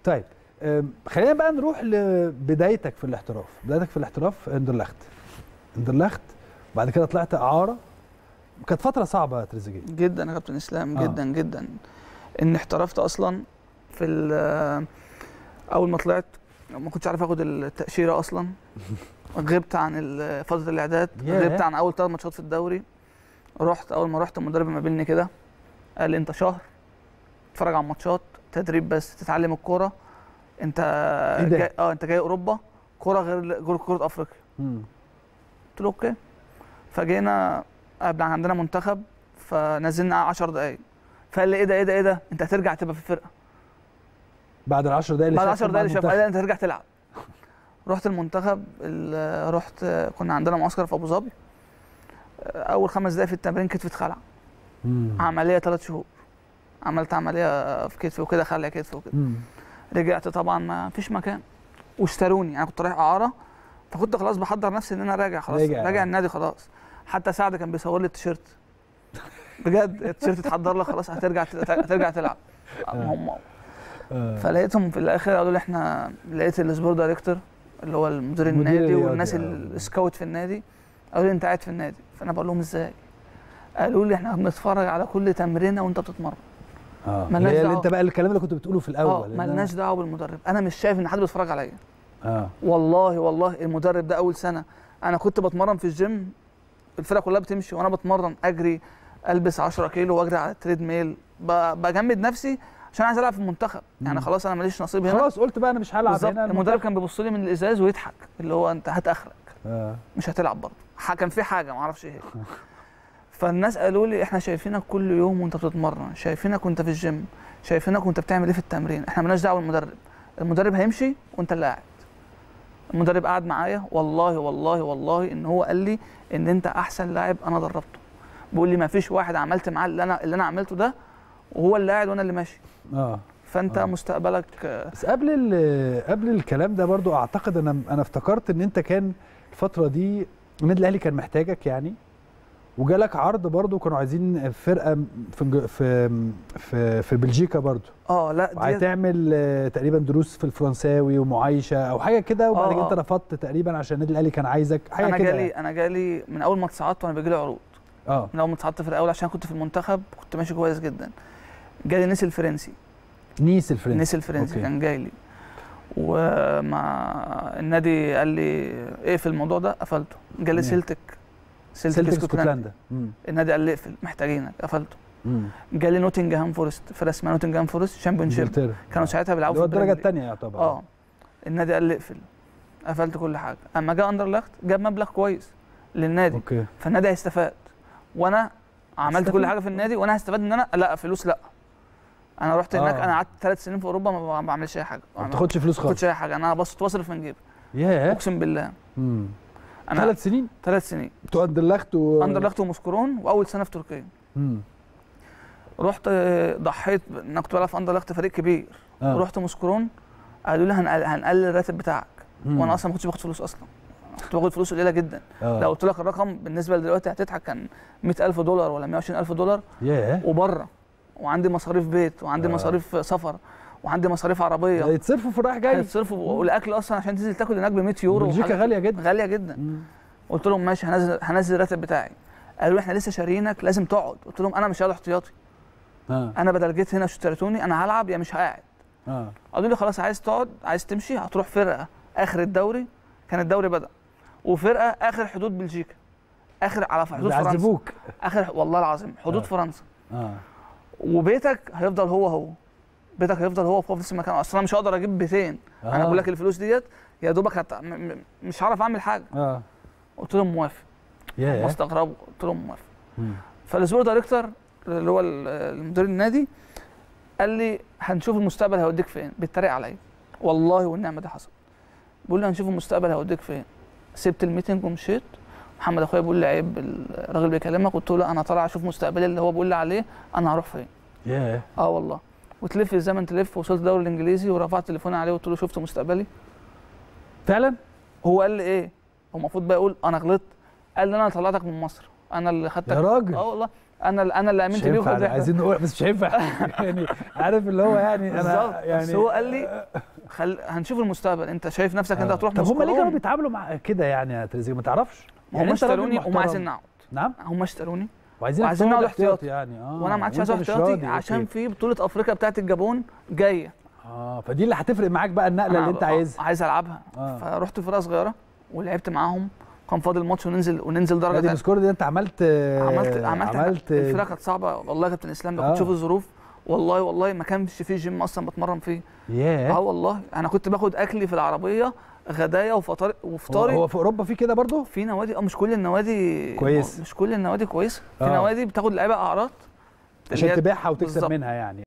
طيب خلينا بقى نروح لبدايتك في الاحتراف. بدايتك في الاحتراف اندرلخت وبعد كده طلعت اعاره. كانت فتره صعبه يا تريزيجيه جدا يا كابتن اسلام، جدا جدا. ان احترفت اصلا في اول ما طلعت ما كنتش عارف اخد التاشيره اصلا. غبت عن فتره الاعداد، غبت عن اول 3 ماتشات في الدوري. اول ما رحت المدرب قابلني كده قال لي انت شهر تتفرج على الماتشات، تدريب بس، تتعلم الكوره. انت جاي انت جاي اوروبا، كوره غير كوره افريقيا. قلت له اوكي. فجينا عندنا منتخب، فنزلنا 10 دقائق، فقال لي ايه ده انت هترجع تبقى في الفرقه بعد ال 10 دقائق اللي بعد 10 دقائق اللي شافها. قال لي انت هترجع تلعب. رحت المنتخب، كنا عندنا معسكر في ابو ظبي. اول 5 دقائق في التمرين كتفي اتخلع. عمليه 3 شهور، عملت عمليه في كتفي وكده، خلع كتفي وكده. رجعت طبعا ما فيش مكان، واشتروني. انا كنت رايح اعاره، فكنت خلاص بحضر نفسي ان انا راجع خلاص، راجع النادي خلاص. حتى سعد كان بيصور لي التيشيرت بجد، التيشيرت اتحضر لك خلاص، هترجع تلعب. هم فلقيتهم في الاخر قالوا لي احنا، لقيت السبورت دايركتور اللي هو المدير النادي والناس السكاوت في النادي، قالوا لي انت قاعد في النادي. فانا بقول لهم ازاي؟ قالوا لي احنا بنتفرج على كل تمرينه وانت بتتمرن. اللي انت بقى الكلام اللي كنت بتقوله في الاول. مالناش دعوه بالمدرب، انا مش شايف ان حد بيتفرج عليا. والله المدرب ده اول سنه انا كنت بتمرن في الجيم، الفرقه كلها بتمشي وانا بتمرن، اجري، البس 10 كيلو واجري على التريد ميل، بجمد نفسي عشان عايز العب في المنتخب. يعني خلاص انا ماليش نصيب هنا، خلاص قلت بقى انا مش هلعب هنا. المدرب كان بيبص لي من الازاز ويضحك، اللي هو انت هات اخرك، مش هتلعب برضه. كان في حاجه ما اعرفش ايه هي. فالناس قالوا لي احنا شايفينك كل يوم وانت بتتمرن، شايفينك وانت في الجيم، شايفينك وانت بتعمل ايه في التمرين، احنا مالناش دعوه بالمدرب، المدرب هيمشي وانت اللي قاعد. المدرب قعد معايا، والله ان هو قال لي ان انت احسن لاعب انا دربته. بيقول لي ما فيش واحد عملت معاه اللي انا عملته ده وهو اللي قاعد وانا اللي ماشي. فانت مستقبلك. بس قبل الكلام ده برضو اعتقد انا افتكرت ان انت كان الفتره دي النادي الاهلي كان محتاجك يعني، وجالك عرض برضو كانوا عايزين فرقه في بلجيكا برضو. لا هتعمل تقريبا دروس في الفرنساوي ومعايشه او حاجه كده، وبعد كده انت رفضت تقريبا عشان النادي الاهلي كان عايزك حاجه كده. انا جالي من اول ما اتصعدت وانا بيجي لي عروض. من اول ما اتصعدت في الاول عشان كنت في المنتخب كنت ماشي كويس جدا. جالي نيس الفرنسي كان جاي لي، ومع النادي قال لي ايه في الموضوع ده، قفلته. جالي سيلتيك اسكتلندا، النادي قال لي اقفل محتاجينك، قفلته. جالي نوتنجهام فورست، فرقه اسمها نوتنجهام فورست شامبيونشيب، كانوا ساعتها بيلعبوا في الدرجه الثانيه يعتبر. النادي قال لي اقفل، قفلت كل حاجه. اما جه اندرلخت جاب مبلغ كويس للنادي، فالنادي هيستفاد، وانا عملت كل حاجه في النادي، وانا هستفاد ان انا لا فلوس. لا انا رحت هناك، انا قعدت 3 سنين في اوروبا ما بعملش اي حاجه، ما بتاخدش فلوس خالص، ما باخدش اي حاجه، انا بصرف من جيبي. اقسم بالله. انا 3 سنين بتوع اندرلخت ومسكرون، واول سنه في تركيا. رحت ضحيت، انا كنت بلعب في اندرلخت فريق كبير. رحت مسكرون، قالوا لي هنقلل الراتب بتاعك، وانا اصلا ما كنتش باخد فلوس اصلا، كنت باخد فلوس قليله جدا. لو قلت لك الرقم بالنسبه لدلوقتي هتضحك، كان $100,000 ولا $120,000 وبره، وعندي مصاريف بيت، وعندي مصاريف سفر، وعندي مصاريف عربيه. يتصرفوا في الرايح جاي، يتصرفوا، والاكل اصلا عشان تنزل تاكل هناك ب100 يورو. بلجيكا غاليه جدا، غاليه جدا. قلت لهم ماشي، هنزل الراتب بتاعي. قالوا لي احنا لسه شاريينك، لازم تقعد. قلت لهم انا مش هقعد احتياطي. انا بدل جيت هنا اشتريتوني، انا هلعب يا مش هقعد. قالوا لي خلاص، عايز تقعد، عايز تمشي، هتروح فرقه اخر الدوري، كان الدوري بدأ، وفرقه اخر حدود بلجيكا، اخر على حدود فرنسا، بيعذبوك اخر، والله العظيم حدود فرنسا. وبيتك هيفضل هو بيتك هيفضل هو في نفس المكان. اصلا مش هقدر اجيب بيتين. انا بقول لك الفلوس ديت يا دوبك مش هعرف اعمل حاجه. قلت لهم موافق. واستغربوا، قلت لهم موافق. فالسبورت دايركتور اللي هو المدير النادي قال لي هنشوف المستقبل هيوديك فين، بيتريق عليا والله والنعمه دي حصل. بيقول لي هنشوف المستقبل هيوديك فين. سبت الميتنج ومشيت. محمد اخويا بيقول لي عيب الراجل بيكلمك، قلت له لا انا طالع اشوف مستقبلي اللي هو بيقول لي عليه، انا هروح فين. والله. وتلف الزمن تلف، وصلت الدوري الانجليزي ورفعت تليفوني عليه وقلت له شفت مستقبلي فعلا. هو قال لي ايه، هو المفروض بقى يقول انا غلطت، قال لي انا طلعتك من مصر، انا اللي خدتك يا راجل. والله. انا اللي امنت بيه وخد رحله. عايزين نقول بس مش هينفع يعني عارف اللي هو يعني بالظبط. انا يعني بس هو قال لي هنشوف المستقبل، انت شايف نفسك انت هتروح طب هم ليه كانوا موسكو. بيتعاملوا مع كده يعني يا تريزيجيه ما تعرفش؟ هم أنت راجل اشتروني وما عايزين محترم. نقعد. نعم هم اشتروني وعايزين نقعد احتياطي يعني وانا ما عادش عايز وأنت مش احتياطي راضي. عشان أوكي. في بطوله افريقيا بتاعت الجابون جايه. فدي اللي هتفرق معاك بقى النقله اللي انت عايزها. عايز العبها. فرحت فرقه صغيره ولعبت معاهم، كان فاضل ماتش وننزل درجه نادي موسكو دي انت عملت الفرقه كانت صعبه والله يا كابتن اسلام. لو كنت تشوف الظروف والله ما كانش فيه جيم اصلا بتمرن فيه. والله انا كنت باخد اكلي في العربيه، غدايا وفطاري. هو في اوروبا في كده برضو؟ في نوادي مش كل النوادي كويس، مش كل النوادي كويسه. في نوادي بتاخد لعيبه اعراض عشان تبيعها وتكسب منها يعني.